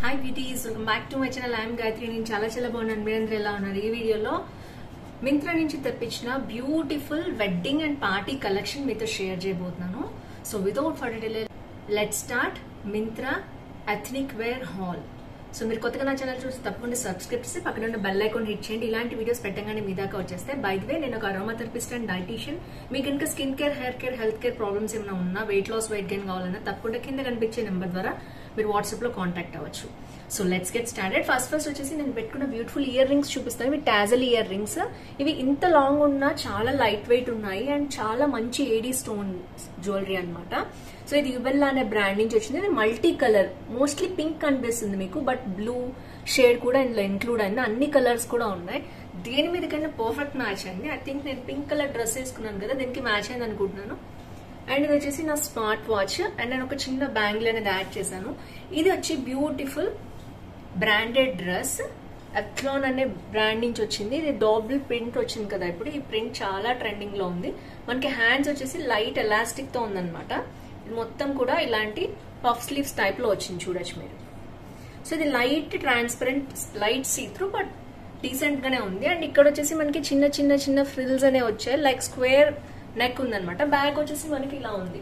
Hi beauties, welcome back to my channel. I'm Gayathri. నేను చాలా బాగున్నాను. మీరందరూ ఎలా ఉన్నారు? ఈ వీడియోలో మింత్రా నుంచి తెప్పించిన beautiful wedding and party collection మీతో షేర్ చేయబోతున్నాను. So without further delay let's start Myntra ethnic wear haul. So మీరు కొత్తగా నా ఛానల్ చూసి తప్పకుండా సబ్స్క్రైబ్ చేసి పక్కన ఉన్న బెల్ ఐకాన్ హిట్ చేయండి. ఇలాంటి వీడియోస్ పెట్టగానే మీ దాకా వచ్చేస్తాయి. బై ది వే, నేను ఒక అరోమా థెరపిస్ట్ అండ్ డైటీషియన్. మీకు ఇంకా skin care, hair care, health care problems ఏమైనా ఉన్నా, వెయిట్ లాస్, వెయిట్ గెయిన్ కావాలన్నా తప్పకుండా కింద కనిపించే నెంబర్ ద్వారా మీరు వాట్సాప్ లో కాంటాక్ట్ అవ్వచ్చు. So let's get started. First వచ్చేసి నేను పెట్టుకున్న బ్యూటిఫుల్ ఇయర్ రింగ్స్ చూపిస్తాను. ఇవి టాజల్ ఇయర్ రింగ్స్. ఇవి ఇంత లాంగ్ ఉన్నా చాలా లైట్ వెయిట్ ఉన్నాయి అండ్ చాలా మంచి ఏడీ స్టోన్ జ్యువెలరీ అన్నమాట. సో ఇది యుబెల్లా అనే బ్రాండ్ నుంచి వచ్చింది. ఇది మల్టీ కలర్, మోస్ట్లీ పింక్ కనిపిస్తుంది మీకు, బట్ బ్లూ షేడ్ కూడా ఇందులో ఇంక్లూడ్ అయింది. అన్ని కలర్స్ కూడా ఉన్నాయి. దేని మీదకైనా పర్ఫెక్ట్ మ్యాచ్ అయింది. ఐ థింక్ నేను పింక్ కలర్ డ్రెస్ వేసుకున్నాను కదా, దీనికి మ్యాచ్ అయింది అనుకుంటున్నాను. అండ్ ఇది వచ్చేసి నా స్మార్ట్ వాచ్ అండ్ నేను ఒక చిన్న బ్యాంగిల్ అనేది యాడ్ చేశాను. ఇది వచ్చి బ్యూటిఫుల్ బ్రాండెడ్ డ్రెస్, అథ్లాన్ అనే బ్రాండ్ నుంచి వచ్చింది. ఇది డబుల్ ప్రింట్ వచ్చింది కదా, ఇప్పుడు ఈ ప్రింట్ చాలా ట్రెండింగ్ లో ఉంది. మనకి హ్యాండ్స్ వచ్చేసి లైట్ ఎలాస్టిక్ తో ఉందన్నమాట. ఇది మొత్తం కూడా ఇలాంటి పఫ్ స్లీవ్స్ టైప్ లో వచ్చింది, చూడొచ్చు మీరు. సో ఇది light transparent, light see through, but decent గానే ఉంది. అండ్ ఇక్కడ వచ్చేసి మనకి చిన్న ఫ్రిల్స్ అనే వచ్చాయి. లైక్ స్క్వేర్ నెక్ ఉందన్నమాట. బ్యాక్ వచ్చేసి మనకి ఇలా ఉంది.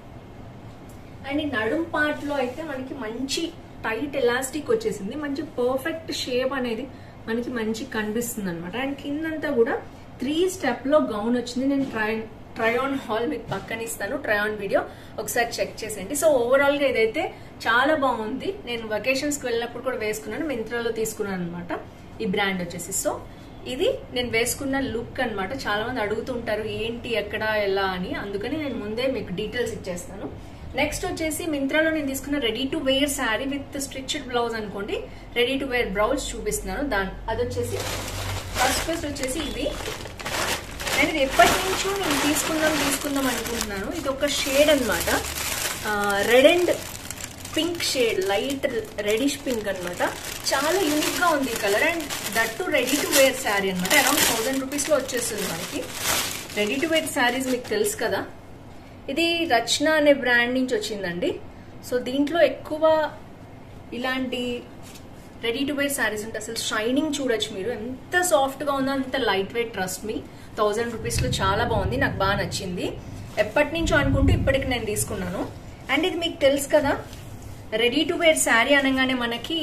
అండ్ ఈ నడుం పార్ట్ లో అయితే మనకి మంచి టైట్ ఎలాస్టిక్ వచ్చేసింది. మంచి పర్ఫెక్ట్ షేప్ అనేది మనకి మంచి కనిపిస్తుంది అనమాట. అండ్ కిందంతా కూడా 3 స్టెప్ లో గౌన్ వచ్చింది. నేను ట్రై ఆన్ హాల్ మీకు పక్కన ఇస్తాను, ట్రై ఆన్ వీడియో ఒకసారి చెక్ చేసేయండి. సో ఓవరాల్ గా ఇదైతే చాలా బాగుంది. నేను వెకేషన్స్ కి వెళ్ళినప్పుడు కూడా వేసుకున్నాను. మింత్రాలో తీసుకున్నాను అనమాట ఈ బ్రాండ్ వచ్చేసి. సో ఇది నేను వేసుకున్న లుక్ అనమాట. చాలా మంది అడుగుతుంటారు ఏంటి, ఎక్కడ, ఎలా అని. అందుకని నేను ముందే మీకు డీటెయిల్స్ ఇచ్చేస్తాను. నెక్స్ట్ వచ్చేసి మింత్రాలో నేను తీసుకున్న ready to wear sari with stitched blouse అనుకోండి. రెడీ టు వేర్ బ్లౌజ్ చూపిస్తున్నాను. అది వచ్చేసి ఫస్ట్ వచ్చేసి ఇది నేను ఇది ఎప్పటి నుంచో నేను తీసుకుందాం అనుకుంటున్నాను. ఇది ఒక షేడ్ అనమాట, red and pink shade, light reddish pink అనమాట. చాలా యూనిక్ గా ఉంది ఈ colour. And that to ready to wear sari అనమాట. అరౌండ్ 1000 రూపీస్ లో వచ్చేస్తుంది మనకి. రెడీ టు వేర్ శారీస్ మీకు తెలుసు కదా. ఇది రచన అనే బ్రాండ్ నుంచి వచ్చిందండి. సో దీంట్లో ఎక్కువ ఇలాంటి రెడీ టు వేర్ శారీస్ ఉంటాయి. అసలు షైనింగ్ చూడొచ్చు మీరు, ఎంత సాఫ్ట్ గా ఉందో, అంత light weight. Trust me, 1000 rupees లో చాలా బాగుంది, నాకు బాగా నచ్చింది. ఎప్పటి నుంచో అనుకుంటూ ఇప్పటికి నేను తీసుకున్నాను. అండ్ ఇది మీకు తెలుసు కదా, రెడీ టు వేర్ శారీ అనగానే మనకి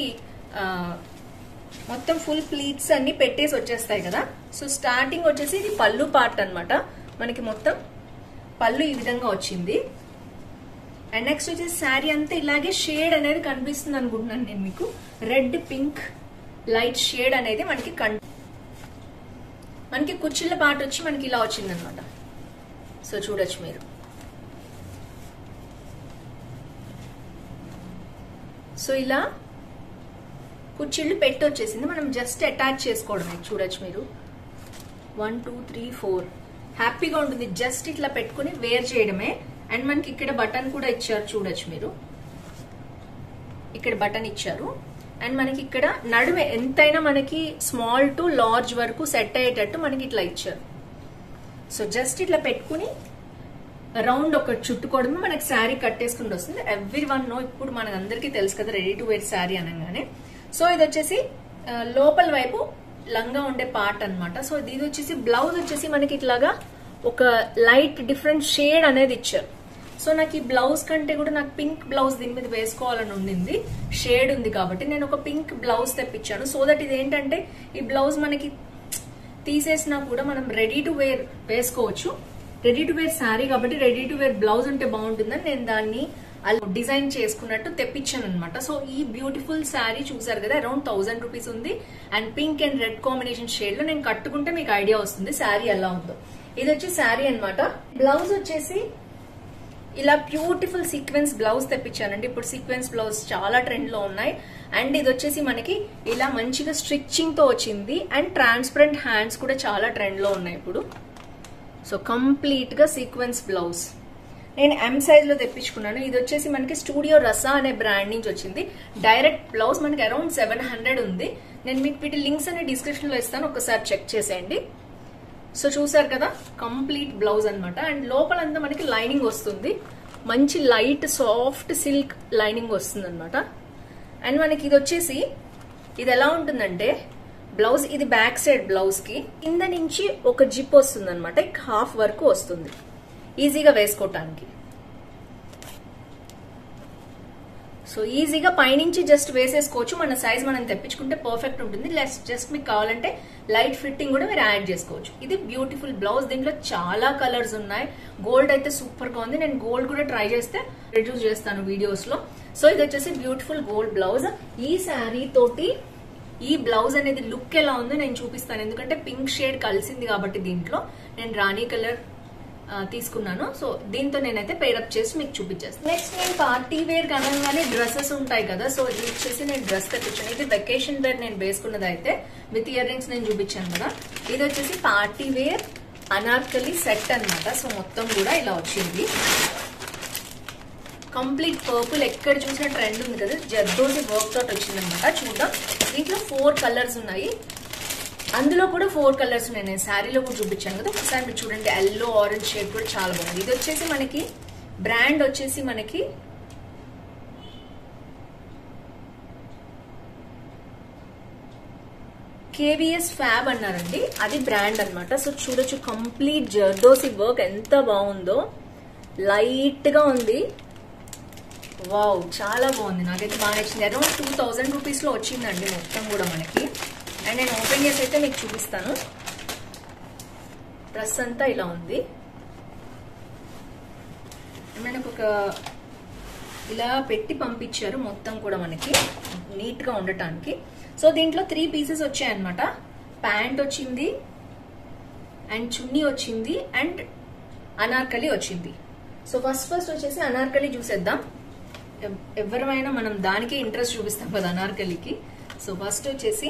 మొత్తం ఫుల్ ప్లీట్స్ అన్ని పెట్టేసి వచ్చేస్తాయి కదా. సో స్టార్టింగ్ వచ్చేసి ఇది పళ్ళు పార్ట్ అనమాట. మనకి మొత్తం పళ్ళు ఈ విధంగా వచ్చింది. అండ్ నెక్స్ట్ వచ్చేసి శారీ అంతా ఇలాగే షేడ్ అనేది కనిపిస్తుంది అనుకుంటున్నాను నేను మీకు. రెడ్ పింక్ లైట్ షేడ్ అనేది మనకి కుర్చీల పార్ట్ వచ్చి మనకి ఇలా వచ్చింది అనమాట. సో చూడొచ్చు మీరు. సో ఇలా కుర్చీళ్ళు పెట్టి వచ్చేసింది. మనం జస్ట్ అటాచ్ చేసుకోవడమే. చూడొచ్చు మీరు. 1 2 3 4 హ్యాపీగా ఉంటుంది. జస్ట్ ఇట్లా పెట్టుకుని వేర్ చేయడమే. అండ్ మనకి ఇక్కడ బటన్ కూడా ఇచ్చారు, చూడొచ్చు మీరు. ఇక్కడ బటన్ ఇచ్చారు. అండ్ మనకి ఇక్కడ నడుమే ఎంతైనా మనకి స్మాల్ టు లార్జ్ వరకు సెట్ అయ్యేటట్టు మనకి ఇట్లా ఇచ్చారు. సో జస్ట్ ఇట్లా పెట్టుకుని రౌండ్ ఒక చుట్టుకోవడమే మనకి శారీ కట్టేసుకుని వస్తుంది. ఎవ్రీ వన్ నో, ఇప్పుడు మనకు అందరికీ తెలుసు కదా రెడీ టు వేర్ శారీ అనగానే. సో ఇది వచ్చేసి లోపల వైపు లంగా ఉండే పార్ట్ అనమాట. సో ఇది వచ్చేసి బ్లౌజ్ వచ్చేసి మనకి ఇట్లాగా ఒక లైట్ డిఫరెంట్ షేడ్ అనేది ఇచ్చారు. సో నాకు ఈ బ్లౌజ్ కంటే కూడా నాకు పింక్ బ్లౌజ్ దీని మీద వేసుకోవాలని ఉండింది. షేడ్ ఉంది కాబట్టి నేను ఒక పింక్ బ్లౌజ్ తెప్పించాను. సో దట్ ఇది ఏంటంటే ఈ బ్లౌజ్ మనకి తీసేసినా కూడా మనం రెడీ టు వేర్ వేసుకోవచ్చు. రెడీ టు వేర్ శారీ కాబట్టి రెడీ టు వేర్ బ్లౌజ్ ఉంటే బాగుంటుందని నేను దాన్ని డిజైన్ చేసుకున్నట్టు తెప్పించాను అనమాట. సో ఈ బ్యూటిఫుల్ శారీ చూసారు కదా, అరౌండ్ 1000 రూపీస్ ఉంది. And pink and red combination shade లో నేను కట్టుకుంటే మీకు ఐడియా వస్తుంది శారీ ఎలా ఉందో. ఇది వచ్చి శారీ అనమాట. బ్లౌజ్ వచ్చేసి ఇలా బ్యూటిఫుల్ సీక్వెన్స్ బ్లౌజ్ తెప్పించానండి. ఇప్పుడు సీక్వెన్స్ బ్లౌజ్ చాలా ట్రెండ్ లో ఉన్నాయి. అండ్ ఇది వచ్చేసి మనకి ఇలా మంచిగా స్టిచ్చింగ్ తో వచ్చింది. అండ్ ట్రాన్స్పరెంట్ హ్యాండ్స్ కూడా చాలా ట్రెండ్ లో ఉన్నాయి ఇప్పుడు. సో కంప్లీట్ గా సీక్వెన్స్ బ్లౌజ్ నేను M సైజ్ లో తెప్పించుకున్నాను. ఇది వచ్చేసి మనకి స్టూడియో రసా అనే బ్రాండ్ నుంచి వచ్చింది. డైరెక్ట్ బ్లౌజ్ మనకి అరౌండ్ 700 ఉంది. నేను మీకు వీటి లింక్స్ అనే డిస్క్రిప్షన్ లో ఇస్తాను, ఒకసారి చెక్ చేసేయండి. సో చూసారు కదా, కంప్లీట్ బ్లౌజ్ అనమాట. అండ్ లోపలంతా మనకి లైనింగ్ వస్తుంది. మంచి లైట్ సాఫ్ట్ సిల్క్ లైనింగ్ వస్తుంది అనమాట. అండ్ మనకి ఇది వచ్చేసి ఇది ఎలా ఉంటుందంటే బ్లౌజ్, ఇది బ్యాక్ సైడ్ బ్లౌజ్ కి కింద నుంచి ఒక జిప్ వస్తుంది అనమాట, హాఫ్ వరకు వస్తుంది ఈజీగా వేసుకోవటానికి. సో ఈజీగా పైనుంచి జస్ట్ వేసేసుకోవచ్చు. మన సైజ్ మనం తెప్పించుకుంటే పర్ఫెక్ట్ ఉంటుంది. జస్ట్ మీకు కావాలంటే లైట్ ఫిట్టింగ్ కూడా మీరు యాడ్ చేసుకోవచ్చు. ఇది బ్యూటిఫుల్ బ్లౌజ్. దీంట్లో చాలా కలర్స్ ఉన్నాయి. గోల్డ్ అయితే సూపర్ గా ఉంది. నేను గోల్డ్ కూడా ట్రై చేస్తే రిడ్యూస్ చేస్తాను వీడియోస్ లో. సో ఇది వచ్చేసి బ్యూటిఫుల్ గోల్డ్ బ్లౌజ్. ఈ శారీ తోటి ఈ బ్లౌజ్ అనేది లుక్ ఎలా ఉందో నేను చూపిస్తాను. ఎందుకంటే పింక్ షేడ్ కలిసింది కాబట్టి దీంట్లో నేను రాణి కలర్ తీసుకున్నాను. సో దీంతో నేనైతే పేరప్ చేసి మీకు చూపించేస్తాను. నెక్స్ట్ నేను పార్టీ వేర్ కనగానే డ్రెస్సెస్ ఉంటాయి కదా, సో ఇది వచ్చేసి నేను డ్రెస్ తెప్పించాను. ఇది వెకేషన్ వేర్ నేను వేసుకున్నది అయితే విత్ ఇయర్ రింగ్స్ నేను చూపించాను కదా. ఇది వచ్చేసి పార్టీ వేర్ అనార్కలి సెట్ అన్నమాట. సో మొత్తం కూడా ఇలా వచ్చింది. కంప్లీట్ పర్పుల్, ఎక్కడ చూసిన ట్రెండ్ ఉంది కదా, జర్దోసి వర్క్ తోటి వచ్చింది అనమాట. చూద్దాం. దీంట్లో 4 కలర్స్ ఉన్నాయి. అందులో కూడా 4 కలర్స్ ఉన్నాయి. నేను శారీలో కూడా చూపించాను కదా, ఒకసారి మీరు చూడండి. ఎల్లో ఆరెంజ్ షేడ్ కూడా చాలా బాగుంది. ఇది వచ్చేసి మనకి బ్రాండ్ వచ్చేసి మనకి కేవీఎస్ ఫ్యాబ్ అన్నారండి, అది బ్రాండ్ అనమాట. సో చూడొచ్చు కంప్లీట్ జర్దోసి వర్క్ ఎంత బాగుందో. లైట్ గా ఉంది. వావ్, చాలా బాగుంది. నాకైతే బాగా నచ్చింది. అరౌండ్ 2000 రూపీస్ లో వచ్చిందండి మొత్తం కూడా మనకి. అండ్ నేను ఓపెన్ చేసి అయితే మీకు చూపిస్తాను. డ్రెస్ అంతా ఇలా ఉంది. మనకు ఒక ఇలా పెట్టి పంపించారు మొత్తం కూడా మనకి నీట్ గా ఉండటానికి. సో దీంట్లో 3 పీసెస్ వచ్చాయన్నమాట. ప్యాంట్ వచ్చింది, అండ్ చున్నీ వచ్చింది, అండ్ అనార్కలి వచ్చింది. సో ఫస్ట్ వచ్చేసి అనార్కలి చూసేద్దాం. ఎవరైనా మనం దానికి ఇంట్రెస్ట్ చూపిస్తాం కదా అనార్కలికి. సో ఫస్ట్ వచ్చేసి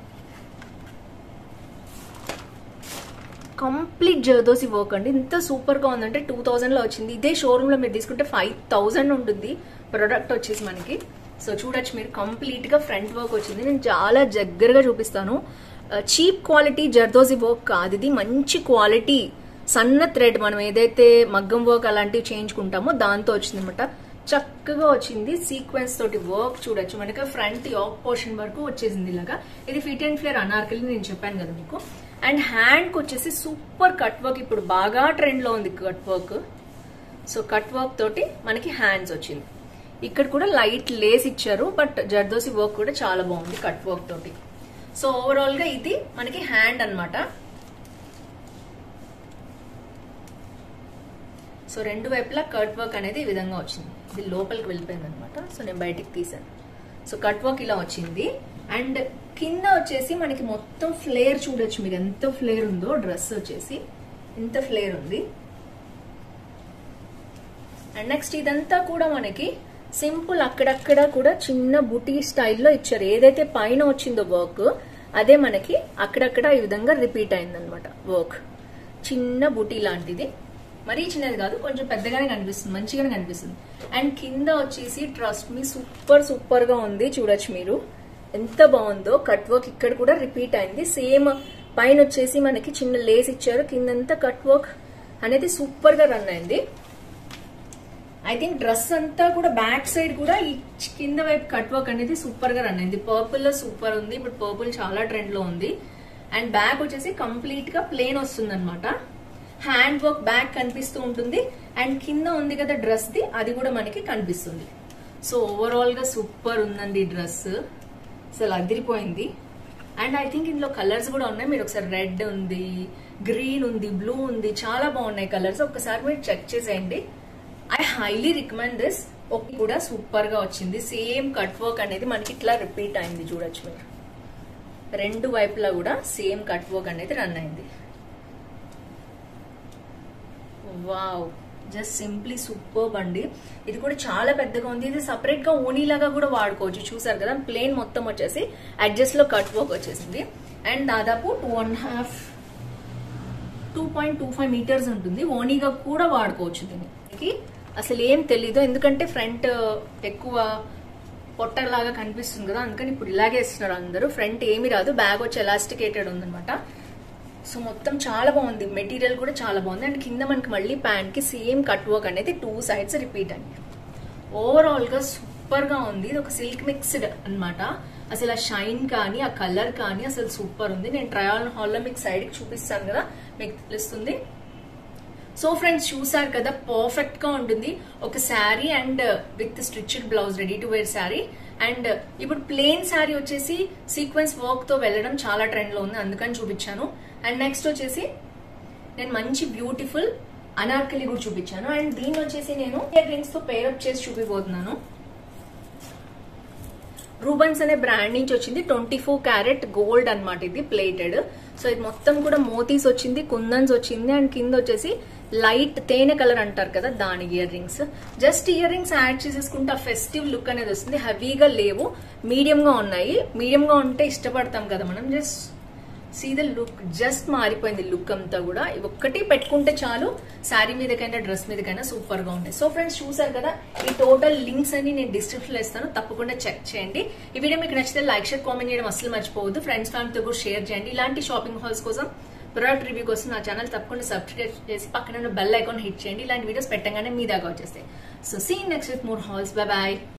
కంప్లీట్ జర్దోసి వర్క్ అండి. ఇంత సూపర్ గా ఉందంటే 2000 లో వచ్చింది. ఇదే షోరూమ్ లో మీరు తీసుకుంటే 5000 ఉంటుంది ప్రొడక్ట్ వచ్చేసి మనకి. సో చూడొచ్చు మీరు, కంప్లీట్ గా ఫ్రంట్ వర్క్ వచ్చింది. నేను చాలా దగ్గరగా చూపిస్తాను. చీప్ క్వాలిటీ జర్దోసి వర్క్ కాదు ఇది, మంచి క్వాలిటీ సన్న థ్రెడ్. మనం ఏదైతే మగ్గం వర్క్ అలాంటివి చేయించుకుంటామో దాంతో వచ్చింది అనమాట. చక్కగా వచ్చింది. సీక్వెన్స్ తోటి వర్క్ చూడొచ్చు మనకి. ఫ్రంట్ యోక్ పోర్షన్ వరకు వచ్చేసింది ఇలాగా. ఇది ఫిట్ అండ్ ఫ్లేర్ అనార్కలి నేను చెప్పాను కదా మీకు. అండ్ హ్యాండ్ కి వచ్చేసి సూపర్ కట్ వర్క్. ఇప్పుడు బాగా ట్రెండ్ లో ఉంది cut work. So cut work తోటి మనకి హ్యాండ్స్ వచ్చింది. ఇక్కడ కూడా లైట్ లేస్ ఇచ్చారు, బట్ జర్దోసి వర్క్ కూడా చాలా బాగుంది కట్ వర్క్ తోటి. సో ఓవరాల్ గా ఇది మనకి హ్యాండ్ అన్నమాట. సో రెండు వైపులా కట్ వర్క్ అనేది ఈ విధంగా వచ్చింది. ఇది లోపలికి వెళ్ళిపోయింది అనమాట. సో నేను బయటికి తీసాను. సో కట్ వర్క్ ఇలా వచ్చింది. అండ్ కింద వచ్చేసి మనకి మొత్తం ఫ్లేర్ చూడొచ్చు మీరు, ఎంత ఫ్లేర్ ఉందో. డ్రెస్ వచ్చేసి ఇంత ఫ్లేర్ ఉంది. అండ్ నెక్స్ట్ ఇదంతా కూడా మనకి సింపుల్, అక్కడక్కడ కూడా చిన్న బుటీ స్టైల్లో ఇచ్చారు. ఏదైతే పైన వచ్చిందో వర్క్ అదే మనకి అక్కడక్కడ ఈ విధంగా రిపీట్ అయిందనమాట వర్క్. చిన్న బుటీ లాంటిది, మరీ చిన్నది కాదు, కొంచెం పెద్దగానే కనిపిస్తుంది, మంచిగానే కనిపిస్తుంది. అండ్ కింద వచ్చేసి ట్రస్ట్ మీ సూపర్ గా ఉంది. చూడొచ్చు మీరు ఎంత బాగుందో. కట్ వర్క్ ఇక్కడ కూడా రిపీట్ అయింది. సేమ్ పైన వచ్చేసి మనకి చిన్న లేస్ ఇచ్చారు, కిందంతా కట్ వర్క్ అనేది సూపర్ గా రన్ అయింది. ఐ థింక్ డ్రెస్ అంతా కూడా బ్యాక్ సైడ్ కూడా ఈ కింద వైపు కట్ వర్క్ అనేది సూపర్ గా రన్ అయింది. పర్పుల్ లో సూపర్ ఉంది. ఇప్పుడు పర్పుల్ చాలా ట్రెండ్ లో ఉంది. అండ్ బ్యాక్ వచ్చేసి కంప్లీట్ గా ప్లేన్ వస్తుంది అనమాట. హ్యాండ్ వర్క్ బ్యాక్ కనిపిస్తూ ఉంటుంది. అండ్ కింద ఉంది కదా డ్రెస్ ది, అది కూడా మనకి కనిపిస్తుంది. సో ఓవరాల్ గా సూపర్ ఉందండి డ్రెస్. అసలు అదిరిపోయింది. అండ్ ఐ థింక్ ఇందులో కలర్స్ కూడా ఉన్నాయి. మీరు ఒకసారి రెడ్ ఉంది, గ్రీన్ ఉంది, బ్లూ ఉంది, చాలా బాగున్నాయి కలర్స్. ఒకసారి మీరు చెక్ చేసేయండి. I highly recommend this. ఒకటి కూడా సూపర్ గా వచ్చింది. సేమ్ కట్ వర్క్ అనేది మనకి ఇట్లా రిపీట్ అయింది. చూడొచ్చు మీరు, రెండు వైపులా కూడా సేమ్ కట్ వర్క్ అనేది రన్ అయింది. వావ్, జస్ట్ సింప్లీ సూపర్బ్ అండి. ఇది కూడా చాలా పెద్దగా ఉంది. ఇది సపరేట్ గా ఓనీ లాగా కూడా వాడుకోవచ్చు. చూసారు కదా, ప్లేన్ మొత్తం వచ్చేసి అడ్జస్ట్ లో కట్ వర్క్ వచ్చేసింది. అండ్ దాదాపు 2.25 మీటర్స్ ఉంటుంది. ఓనీగా కూడా వాడుకోవచ్చు దీనికి. అసలు ఏం తెలీదు, ఎందుకంటే ఫ్రంట్ ఎక్కువ పొట్టలాగా కనిపిస్తుంది కదా, అందుకని ఇప్పుడు ఇలాగే ఇస్తున్నారు అందరూ. ఫ్రంట్ ఏమి రాదు, బ్యాగ్ వచ్చి ఎలాస్టికేటెడ్ ఉందనమాట. సో మొత్తం చాలా బాగుంది. మెటీరియల్ కూడా చాలా బాగుంది. అండ్ కింద మనకి మళ్ళీ ప్యాంట్ కి సేమ్ కట్ వర్క్ అనేది 2 సైడ్స్ రిపీట్ అండి. ఓవరాల్ గా సూపర్ గా ఉంది. ఇది ఒక సిల్క్ మిక్స్డ్ అన్నమాట. అసలు ఆ షైన్ కానీ ఆ కలర్ కానీ అసలు సూపర్ ఉంది. నేను ట్రయల్ ఆన్ హాల్ లో మీకు సైడ్ కి చూపిస్తాను కదా, మీకు తెలుస్తుంది. సో ఫ్రెండ్స్ చూసారు కదా, పర్ఫెక్ట్ గా ఉంటుంది. ఒక sari and with stitched blouse, ready to wear sari. And ఇప్పుడు ప్లెయిన్ శారీ వచ్చేసి సీక్వెన్స్ వర్క్ తో వెళ్ళడం చాలా ట్రెండ్ లో ఉంది, అందుకని చూపించాను. అండ్ నెక్స్ట్ వచ్చేసి నేను మంచి బ్యూటిఫుల్ అనార్కలి కూడా చూపించాను. అండ్ దీన్ని వచ్చేసి నేను ఇయర్ రింగ్స్ తో పేరప్ చేసి చూపిపోతున్నాను. రూబన్స్ అనే బ్రాండ్ నుంచి వచ్చింది. 24 క్యారెట్ గోల్డ్ అన్నమాట, ఇది ప్లేటెడ్. సో ఇది మొత్తం కూడా మోతీస్ వచ్చింది, కుందన్స్ వచ్చింది. అండ్ కింద వచ్చేసి లైట్ తేనె కలర్ అంటారు కదా, దాని earrings. Just earrings add చేసేసుకుంటే ఆ ఫెస్టివ్ లుక్ అనేది వస్తుంది. హెవీగా లేవు, మీడియం గా ఉన్నాయి. మీడియం గా ఉంటే ఇష్టపడతాం కదా మనం. Just see the look, just మారిపోయింది లుక్ అంతా కూడా. ఒక్కటి పెట్టుకుంటే చాలు, శారీ మీదకైనా డ్రెస్ మీదకైనా సూపర్ గా ఉంటాయి. సో ఫ్రెండ్స్ చూసారు కదా, ఈ టోటల్ లింక్స్ అన్ని నేను డిస్క్రిప్షన్ లో ఇస్తాను, తప్పకుండా చెక్ చేయండి. ఈ వీడియో మీకు నచ్చితే లైక్, షేర్, కామెంట్ చేయడం అసలు మర్చిపోవద్దు. ఫ్రెండ్స్ ఫ్యామిలీతో కూడా షేర్ చేయండి. ఇలాంటి షాపింగ్ హాల్స్ కోసం, ప్రోడక్ట్ రివ్యూ కోసం నా ఛానల్ తప్పకుండా సబ్స్క్రైబ్ చేసి పక్కన బెల్ ఐకాన్ హిట్ చేయండి. ఇలాంటి వీడియోస్ పెట్టగానే మీ దాకా వచ్చేస్తాయి. So see next with more hauls. Bye bye.